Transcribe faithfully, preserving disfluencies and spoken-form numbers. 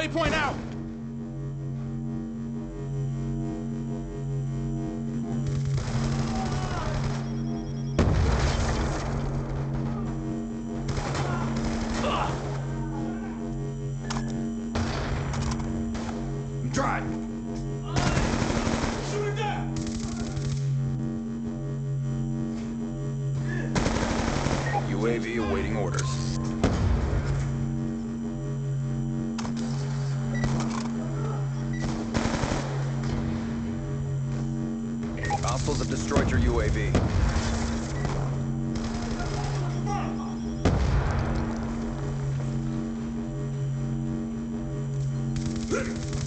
Waypoint out! I'm trying. Shoot it down! U A V awaiting orders. Hostiles have destroyed your U A V.